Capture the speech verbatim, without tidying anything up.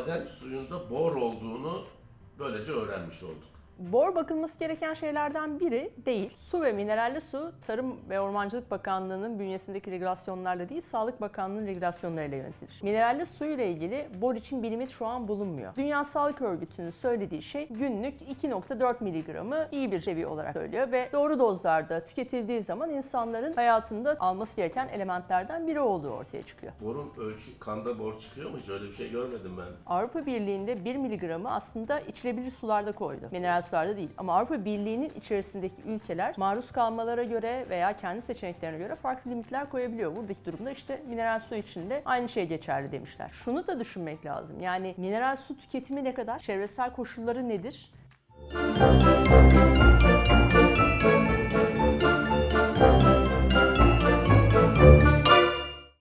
maden suyunda bor olduğunu böylece öğrenmiş olduk. Bor bakılması gereken şeylerden biri değil. Su ve mineralli su Tarım ve Ormancılık Bakanlığı'nın bünyesindeki regülasyonlarla değil, Sağlık Bakanlığı'nın regülasyonlarıyla yönetilir. Mineralli su ile ilgili bor için bir limit şu an bulunmuyor. Dünya Sağlık Örgütü'nün söylediği şey günlük iki nokta dört miligramı iyi bir seviye olarak söylüyor ve doğru dozlarda tüketildiği zaman insanların hayatında alması gereken elementlerden biri olduğu ortaya çıkıyor. Borun ölçü, kanda bor çıkıyor mu? Hiç öyle bir şey görmedim ben. Avrupa Birliği'nde bir miligramı aslında içilebilir sularda koydu. Mineral sularda değil. Ama Avrupa Birliği'nin içerisindeki ülkeler maruz kalmalara göre veya kendi seçeneklerine göre farklı limitler koyabiliyor. Buradaki durumda işte mineral su için de aynı şey geçerli demişler. Şunu da düşünmek lazım. Yani mineral su tüketimi ne kadar? Çevresel koşulları nedir? Müzik